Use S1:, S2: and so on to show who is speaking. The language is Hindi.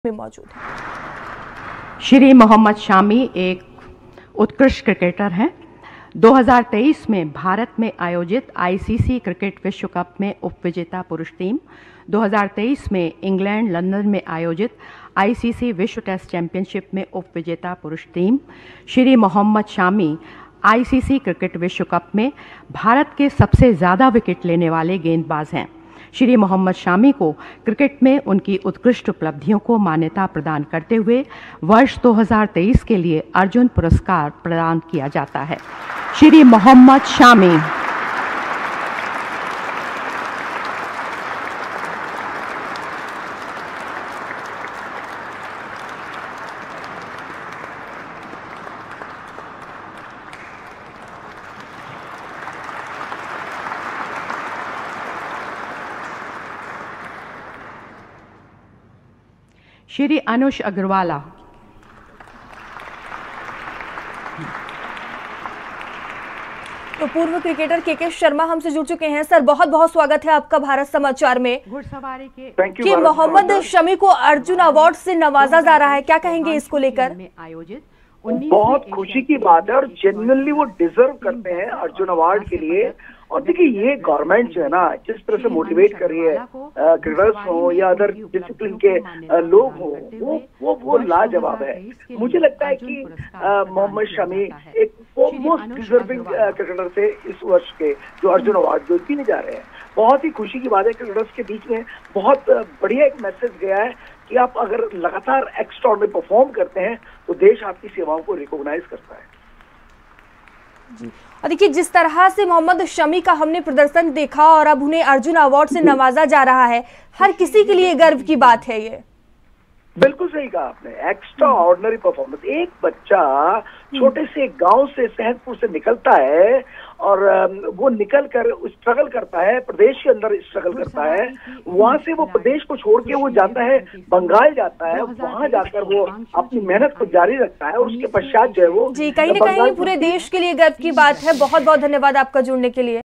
S1: में मौजूद है।
S2: श्री मोहम्मद शामी एक उत्कृष्ट क्रिकेटर हैं। 2023 में भारत में आयोजित आईसीसी क्रिकेट विश्व कप में उपविजेता पुरुष टीम, 2023 में इंग्लैंड लंदन में आयोजित आईसीसी विश्व टेस्ट चैंपियनशिप में उपविजेता पुरुष team. Shri Mohammad Shami ICC cricket विश्व कप में भारत के सबसे ज़्यादा विकेट लेने वाले गेंदबाज हैं। श्री मोहम्मद शामी को क्रिकेट में उनकी उत्कृष्ट उपलब्धियों को मान्यता प्रदान करते हुए वर्ष 2023 के लिए अर्जुन पुरस्कार प्रदान किया जाता है। श्री मोहम्मद शामी श्री अनुष अग्रवाला
S1: तो पूर्व क्रिकेटर के शर्मा हमसे जुड़ चुके हैं। सर, बहुत बहुत स्वागत है आपका भारत समाचार में।
S2: घुड़सवारी के
S1: मोहम्मद शमी को अर्जुन अवार्ड से नवाजा जा रहा है, क्या कहेंगे इसको लेकर?
S2: आयोजित
S3: बहुत खुशी की बात है और जेन्युइनली वो डिजर्व करते हैं अर्जुन अवार्ड के लिए। और देखिए, ये गवर्नमेंट जो है ना, जिस तरह से मोटिवेट कर रही है क्रिकेटर्स हो या अदर डिसिप्लिन के लोग हो, वो लाजवाब है। मुझे लगता है कि मोहम्मद शमी एक मोस्ट डिजर्विंग क्रिकेटर थे इस वर्ष के, जो अर्जुन अवार्ड जो जीतने जा रहे हैं। बहुत ही खुशी की बात है। क्रिकेटर्स के बीच में बहुत बढ़िया एक मैसेज गया है कि आप अगर लगातार एक्स्ट्राऑर्डिनरी परफॉर्म करते हैं तो देश आपकी सेवाओं को रिकॉग्नाइज करता है।
S1: और देखिए, जिस तरह से मोहम्मद शमी का हमने प्रदर्शन देखा और अब उन्हें अर्जुन अवार्ड से नवाजा जा रहा है, हर किसी के लिए गर्व की बात है ये।
S3: बिल्कुल सही कहा आपने, एक्स्ट्रा ऑर्डिनरी परफॉर्मेंस। एक बच्चा छोटे से गांव से, सहसपुर से निकलता है और वो निकल कर स्ट्रगल करता है, प्रदेश के अंदर स्ट्रगल करता है। वहां से वो प्रदेश को छोड़ के वो जाता है बंगाल, जाता है, वहां जाकर वो अपनी मेहनत को जारी रखता है और उसके पश्चात जो है वो
S1: जी, कहीं ना कहीं पूरे देश के लिए गर्व की बात है। बहुत बहुत धन्यवाद आपका जुड़ने के लिए।